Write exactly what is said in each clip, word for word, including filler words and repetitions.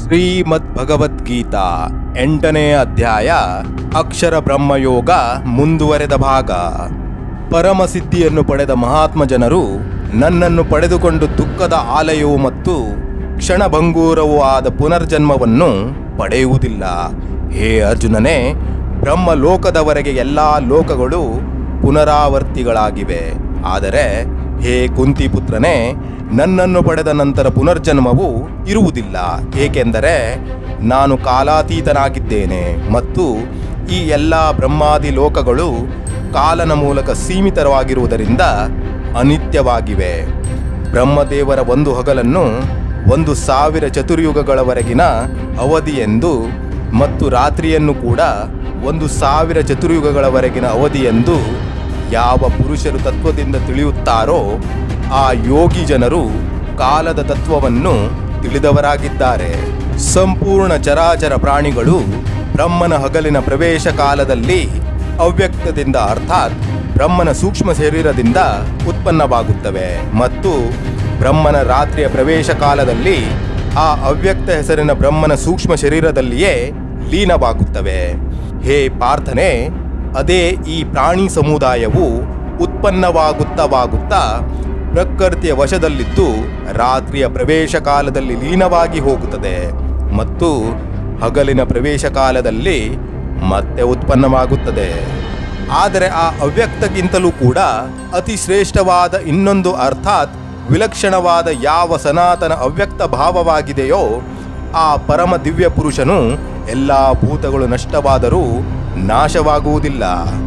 ಶ್ರೀಮದ್ ಭಗವದ್ಗೀತಾ ಎಂಟನೇ ಅಧ್ಯಾಯ ಅಕ್ಷರ ಬ್ರಹ್ಮಯೋಗ ಮುಂದುವರೆದ ಭಾಗ. ಪರಮಸಿದ್ಧಿಯನ್ನು ಪಡೆದ ಮಹಾತ್ಮ ಜನರು ನನ್ನನ್ನು ಪಡೆದುಕೊಂಡು ದುಃಖದ ಆಲಯವೂ ಮತ್ತು ಕ್ಷಣಭಂಗೂರವೂ ಆದ ಪುನರ್ಜನ್ಮವನ್ನು ಪಡೆಯುವುದಿಲ್ಲ. ಹೇ ಅರ್ಜುನನೇ, ಬ್ರಹ್ಮ ಲೋಕದವರೆಗೆ ಎಲ್ಲ ಲೋಕಗಳು ಪುನರಾವರ್ತಿಗಳಾಗಿವೆ. ಆದರೆ ಹೇ ಕುಂತಿಪುತ್ರನೇ, ನನ್ನನ್ನು ಪಡೆದ ನಂತರ ಪುನರ್ಜನ್ಮವು ಇರುವುದಿಲ್ಲ. ಏಕೆಂದರೆ ನಾನು ಕಾಲಾತೀತನಾಗಿದ್ದೇನೆ ಮತ್ತು ಈ ಎಲ್ಲ ಬ್ರಹ್ಮಾದಿ ಲೋಕಗಳು ಕಾಲನ ಮೂಲಕ ಸೀಮಿತವಾಗಿರುವುದರಿಂದ ಅನಿತ್ಯವಾಗಿವೆ. ಬ್ರಹ್ಮದೇವರ ಒಂದು ಹಗಲನ್ನು ಒಂದು ಸಾವಿರ ಚತುರ್ಯುಗಗಳವರೆಗಿನ ಅವಧಿ ಎಂದು ಮತ್ತು ರಾತ್ರಿಯನ್ನು ಕೂಡ ಒಂದು ಸಾವಿರ ಚತುರ್ಯುಗಗಳವರೆಗಿನ ಅವಧಿ ಎಂದು ಯಾವ ಪುರುಷರು ತತ್ವದಿಂದ ತಿಳಿಯುತ್ತಾರೋ ಆ ಯೋಗಿ ಜನರು ಕಾಲದ ತತ್ವವನ್ನು ತಿಳಿದವರಾಗಿದ್ದಾರೆ. ಸಂಪೂರ್ಣ ಚರಾಚರ ಪ್ರಾಣಿಗಳು ಬ್ರಹ್ಮನ ಹಗಲಿನ ಪ್ರವೇಶ ಕಾಲದಲ್ಲಿ ಅವ್ಯಕ್ತದಿಂದ ಅರ್ಥಾತ್ ಬ್ರಹ್ಮನ ಸೂಕ್ಷ್ಮ ಶರೀರದಿಂದ ಉತ್ಪನ್ನವಾಗುತ್ತವೆ ಮತ್ತು ಬ್ರಹ್ಮನ ರಾತ್ರಿಯ ಪ್ರವೇಶ ಕಾಲದಲ್ಲಿ ಆ ಅವ್ಯಕ್ತ ಹೆಸರಿನ ಬ್ರಹ್ಮನ ಸೂಕ್ಷ್ಮ ಶರೀರದಲ್ಲಿಯೇ ಲೀನವಾಗುತ್ತವೆ. ಹೇ ಪಾರ್ಥನೆ, ಅದೇ ಈ ಪ್ರಾಣಿ ಸಮುದಾಯವು ಉತ್ಪನ್ನವಾಗುತ್ತವಾಗುತ್ತಾ ಪ್ರಕೃತಿಯ ವಶದಲ್ಲಿದ್ದು ರಾತ್ರಿಯ ಪ್ರವೇಶ ಕಾಲದಲ್ಲಿ ಲೀನವಾಗಿ ಹೋಗುತ್ತದೆ ಮತ್ತು ಹಗಲಿನ ಪ್ರವೇಶ ಕಾಲದಲ್ಲಿ ಮತ್ತೆ ಉತ್ಪನ್ನವಾಗುತ್ತದೆ. ಆದರೆ ಆ ಅವ್ಯಕ್ತಕ್ಕಿಂತಲೂ ಕೂಡ ಅತಿ ಶ್ರೇಷ್ಠವಾದ ಇನ್ನೊಂದು ಅರ್ಥಾತ್ ವಿಲಕ್ಷಣವಾದ ಯಾವ ಸನಾತನ ಅವ್ಯಕ್ತ ಭಾವವಾಗಿದೆಯೋ ಆ ಪರಮ ದಿವ್ಯ ಪುರುಷನು ಎಲ್ಲ ಭೂತಗಳು ನಷ್ಟವಾದರೂ ನಾಶವಾಗುವುದಿಲ್ಲ.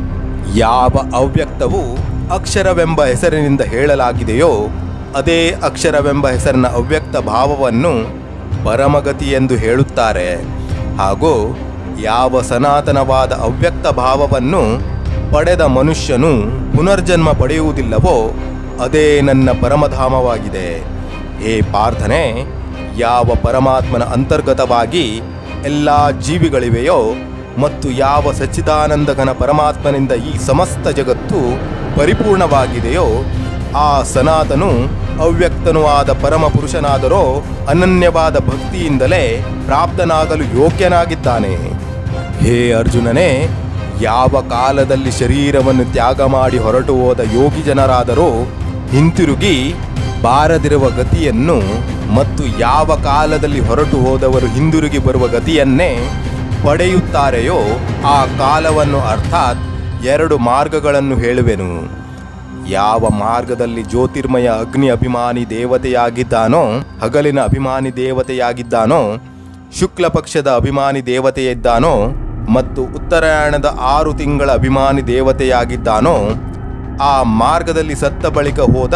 ಯಾವ ಅವ್ಯಕ್ತವು ಅಕ್ಷರವೆಂಬ ಹೆಸರಿನಿಂದ ಹೇಳಲಾಗಿದೆಯೋ ಅದೇ ಅಕ್ಷರವೆಂಬ ಹೆಸರಿನ ಅವ್ಯಕ್ತ ಭಾವವನ್ನು ಪರಮಗತಿ ಎಂದು ಹೇಳುತ್ತಾರೆ. ಹಾಗೂ ಯಾವ ಸನಾತನವಾದ ಅವ್ಯಕ್ತ ಭಾವವನ್ನು ಪಡೆದ ಮನುಷ್ಯನು ಪುನರ್ಜನ್ಮ ಪಡೆಯುವುದಿಲ್ಲವೋ ಅದೇ ನನ್ನ ಪರಮಧಾಮವಾಗಿದೆ. ಹೇ ಪಾರ್ಥನೆ, ಯಾವ ಪರಮಾತ್ಮನ ಅಂತರ್ಗತವಾಗಿ ಎಲ್ಲ ಜೀವಿಗಳಿವೆಯೋ ಮತ್ತು ಯಾವ ಸಚ್ಚಿದಾನಂದಘನ ಪರಮಾತ್ಮನಿಂದ ಈ ಸಮಸ್ತ ಜಗತ್ತು ಪರಿಪೂರ್ಣವಾಗಿದೆಯೋ ಆ ಸನಾತನು ಅವ್ಯಕ್ತನೂ ಆದ ಪರಮ ಪುರುಷನಾದರೋ ಅನನ್ಯವಾದ ಭಕ್ತಿಯಿಂದಲೇ ಪ್ರಾಪ್ತನಾಗಲು ಯೋಗ್ಯನಾಗಿದ್ದಾನೆ. ಹೇ ಅರ್ಜುನನೇ, ಯಾವ ಕಾಲದಲ್ಲಿ ಶರೀರವನ್ನು ತ್ಯಾಗ ಮಾಡಿ ಹೊರಟು ಹೋದ ಯೋಗಿ ಜನರಾದರೋ ಹಿಂತಿರುಗಿ ಬಾರದಿರುವ ಗತಿಯನ್ನು ಮತ್ತು ಯಾವ ಕಾಲದಲ್ಲಿ ಹೊರಟು ಹೋದವರು ಹಿಂದಿರುಗಿ ಬರುವ ಗತಿಯನ್ನೇ ಪಡೆಯುತ್ತಾರೆಯೋ ಆ ಕಾಲವನ್ನು ಅರ್ಥಾತ್ ಎರಡು ಮಾರ್ಗಗಳನ್ನು ಹೇಳುವೆನು. ಯಾವ ಮಾರ್ಗದಲ್ಲಿ ಜ್ಯೋತಿರ್ಮಯ ಅಗ್ನಿ ಅಭಿಮಾನಿ ದೇವತೆಯಾಗಿದ್ದಾನೋ, ಹಗಲಿನ ಅಭಿಮಾನಿ ದೇವತೆಯಾಗಿದ್ದಾನೋ, ಶುಕ್ಲ ಪಕ್ಷದ ಅಭಿಮಾನಿ ದೇವತೆಯಿದ್ದಾನೋ ಮತ್ತು ಉತ್ತರಾಯಣದ ಆರು ತಿಂಗಳ ಅಭಿಮಾನಿ ದೇವತೆಯಾಗಿದ್ದಾನೋ ಆ ಮಾರ್ಗದಲ್ಲಿ ಸತ್ತ ಬಳಿಕ ಹೋದ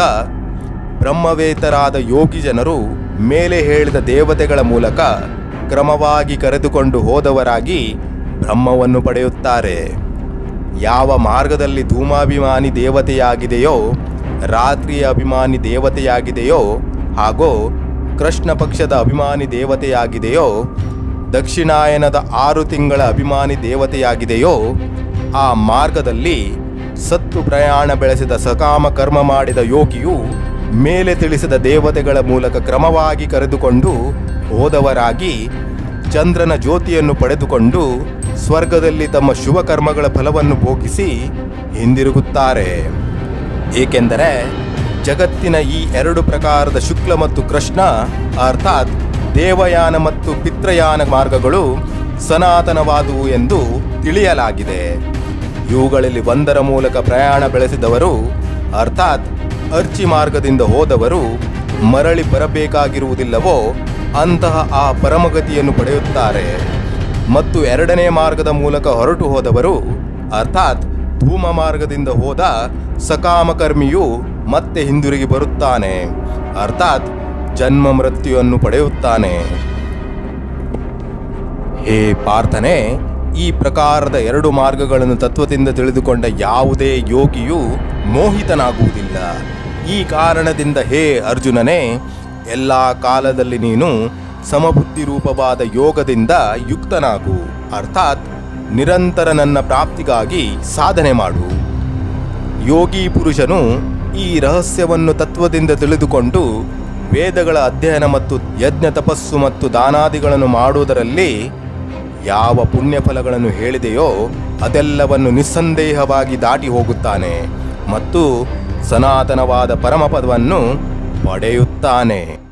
ಬ್ರಹ್ಮವೇತರಾದ ಯೋಗಿ ಜನರು ಮೇಲೆ ಹೇಳಿದ ದೇವತೆಗಳ ಮೂಲಕ ಕ್ರಮವಾಗಿ ಕರೆದುಕೊಂಡು ಹೋದವರಾಗಿ ಬ್ರಹ್ಮವನ್ನು ಪಡೆಯುತ್ತಾರೆ. ಯಾವ ಮಾರ್ಗದಲ್ಲಿ ಧೂಮಾಭಿಮಾನಿ ದೇವತೆಯಾಗಿದೆಯೋ, ರಾತ್ರಿಯ ಅಭಿಮಾನಿ ದೇವತೆಯಾಗಿದೆಯೋ ಹಾಗೂ ಕೃಷ್ಣ ಪಕ್ಷದ ಅಭಿಮಾನಿ ದೇವತೆಯಾಗಿದೆಯೋ, ದಕ್ಷಿಣಾಯನದ ಆರು ತಿಂಗಳ ಅಭಿಮಾನಿ ದೇವತೆಯಾಗಿದೆಯೋ ಆ ಮಾರ್ಗದಲ್ಲಿ ಸತ್ತು ಪ್ರಯಾಣ ಬೆಳೆಸಿದ ಸಕಾಮ ಕರ್ಮ ಮಾಡಿದ ಯೋಗಿಯು ಮೇಲೆ ತಿಳಿಸಿದ ದೇವತೆಗಳ ಮೂಲಕ ಕ್ರಮವಾಗಿ ಕರೆದುಕೊಂಡು ಹೋದವರಾಗಿ ಚಂದ್ರನ ಜ್ಯೋತಿಯನ್ನು ಪಡೆದುಕೊಂಡು ಸ್ವರ್ಗದಲ್ಲಿ ತಮ್ಮ ಶುಭ ಕರ್ಮಗಳ ಫಲವನ್ನು ಭೋಗಿಸಿ ಹಿಂದಿರುಗುತ್ತಾರೆ. ಏಕೆಂದರೆ ಜಗತ್ತಿನ ಈ ಎರಡು ಪ್ರಕಾರದ ಶುಕ್ಲ ಮತ್ತು ಕೃಷ್ಣ ಅರ್ಥಾತ್ ದೇವಯಾನ ಮತ್ತು ಪಿತೃಯಾನ ಮಾರ್ಗಗಳು ಸನಾತನವಾದುವು ಎಂದು ತಿಳಿಯಲಾಗಿದೆ. ಇವುಗಳಲ್ಲಿ ಒಂದರ ಮೂಲಕ ಪ್ರಯಾಣ ಬೆಳೆಸಿದವರು ಅರ್ಥಾತ್ ಅರ್ಚಿ ಮಾರ್ಗದಿಂದ ಹೋದವರು ಮರಳಿ ಬರಬೇಕಾಗಿರುವುದಿಲ್ಲವೋ ಅಂತಹ ಆ ಪರಮಗತಿಯನ್ನು ಪಡೆಯುತ್ತಾರೆ. ಮತ್ತು ಎರಡನೇ ಮಾರ್ಗದ ಮೂಲಕ ಹೊರಟು ಹೋದವರು ಅರ್ಥಾತ್ ಧೂಮ ಮಾರ್ಗದಿಂದ ಹೋದ ಸಕಾಮಕರ್ಮಿಯು ಮತ್ತೆ ಹಿಂದಿರುಗಿ ಬರುತ್ತಾನೆ ಅರ್ಥಾತ್ ಜನ್ಮ ಮೃತ್ಯುವನ್ನು ಪಡೆಯುತ್ತಾನೆ. ಹೇ ಪಾರ್ಥನೆ, ಈ ಪ್ರಕಾರದ ಎರಡು ಮಾರ್ಗಗಳನ್ನು ತತ್ವದಿಂದ ತಿಳಿದುಕೊಂಡ ಯಾವುದೇ ಯೋಗಿಯು ಮೋಹಿತನಾಗುವುದಿಲ್ಲ. ಈ ಕಾರಣದಿಂದ ಹೇ ಅರ್ಜುನನೇ, ಎಲ್ಲ ಕಾಲದಲ್ಲಿ ನೀನು ಸಮಬುದ್ಧಿ ರೂಪವಾದ ಯೋಗದಿಂದ ಯುಕ್ತನಾಗು ಅರ್ಥಾತ್ ನಿರಂತರ ನನ್ನ ಪ್ರಾಪ್ತಿಗಾಗಿ ಸಾಧನೆ ಮಾಡು. ಯೋಗಿ ಪುರುಷನು ಈ ರಹಸ್ಯವನ್ನು ತತ್ವದಿಂದ ತಿಳಿದುಕೊಂಡು ವೇದಗಳ ಅಧ್ಯಯನ ಮತ್ತು ಯಜ್ಞ ತಪಸ್ಸು ಮತ್ತು ದಾನಾದಿಗಳನ್ನು ಮಾಡುವುದರಲ್ಲಿ ಯಾವ ಪುಣ್ಯ ಫಲಗಳನ್ನು ಹೇಳಿದೆಯೋ ಅದೆಲ್ಲವನ್ನು ನಿಸ್ಸಂದೇಹವಾಗಿ ದಾಟಿ ಹೋಗುತ್ತಾನೆ ಮತ್ತು ಸನಾತನವಾದ ಪರಮಪದವನ್ನು ಪಡೆಯುತ್ತಾನೆ.